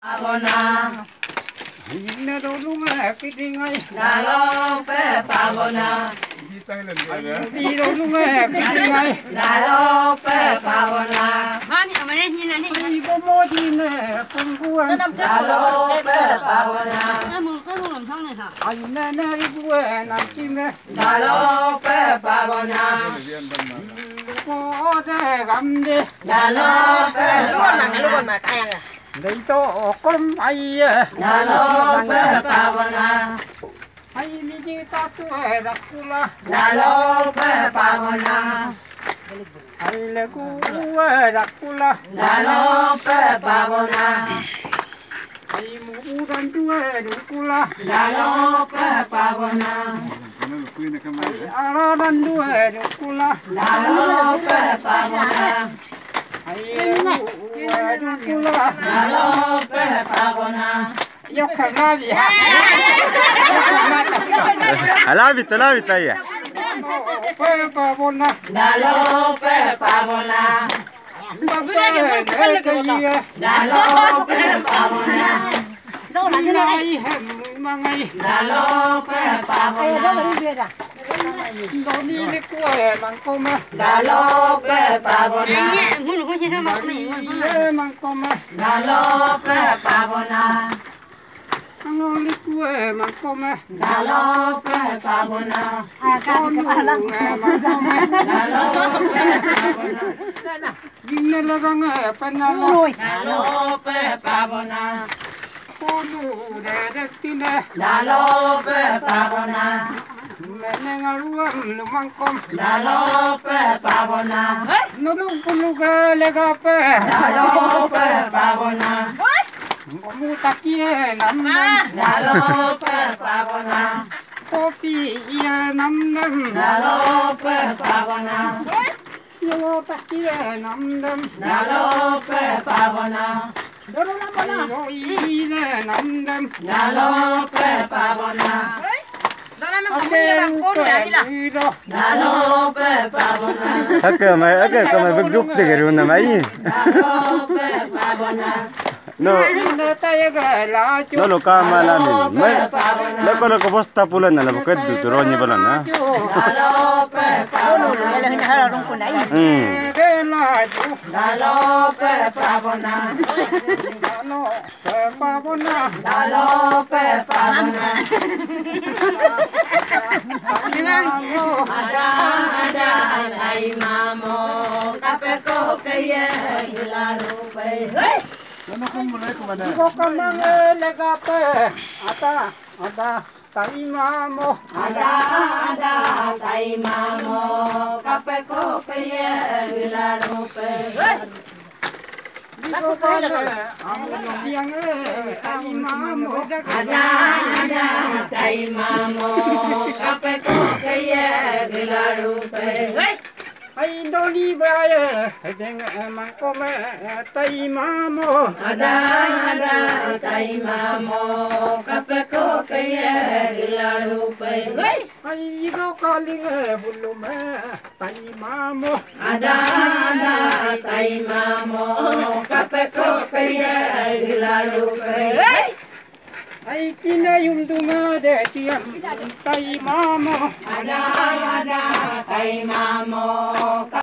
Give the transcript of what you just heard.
Pavona. Inna dolunga kitingai. Dalo pe pavona. Di dolunga kitingai. Dalo pe pavona. Mami, amane ni nani. Ibu modine pungguan. Dalo pe pavona. Kamu kamu làm xong này hả? Aina na ibu na kime. Dalo pe pavona. Ko de gamde. Dalo pe Luôn mà kaya à. Dei to kom ai. Dalo pe pavona. Ai mi di tatu rakula. Dalo pe pavona. Ai le ku rakula. Dalo pe pavona. Ai mu udan tu rakula. Dalo pe pavona. Aradan tu rakula. Dalo pe pavona. Ai rakula. Dalo pe pavona. Yo kanabi ha. Alabit ya. Pe pavona. Dalo pe pavona. Dalo pe pavona. Đâu là cái này? Ai hem mangai. Dalo pe pavona. Doni le kuai mangkoma. Dalo pe pavona. Muốn có gì đâu mà mày. Le mangkoma. Dalo pe pavona. Angol le kuai mangkoma. Dalo pe pavona. Doni mangkoma. Dalo pe pavona. Dinne le banga panala. Dalo pe pavona. Kodu de dektine. Dalo pe pavona. Menengaluam lumangkom. Dalo pe pavona. Nulung puluga legape. Dalo pe pavona. Ngomu takie namnam. Dalo pe pavona. Kopi iya namnam. Dalo pe pavona. Yo takie namnam. Dalo pe pavona. Yo iya namnam. Dalo pe pavona. Dalo pe pavona. Aka may bugduk de garo na mai. Dalo pe pavona. No. No lo kama namin. May lako posta pula na labo kadto turonyi bala na. Dalo pe pavona. Dalo pe pavona. Dalo pe pavona. Ada ay mamo kapeko kaya hilaro pe. Ada tay mamo kapeko kaya hilaro pe. Ada tay mamo kapeko kaya hilaro pe. Ay doli baye deng mangkome tai mamo. Ada tay mamo kapeko kaya hilaro pe. Ay go kaling bulume tai mamo. Ada tay mamo kapeko kaya hilaro pe. Ay kinayum dunga de tiam tai mamo. Ada tay mamo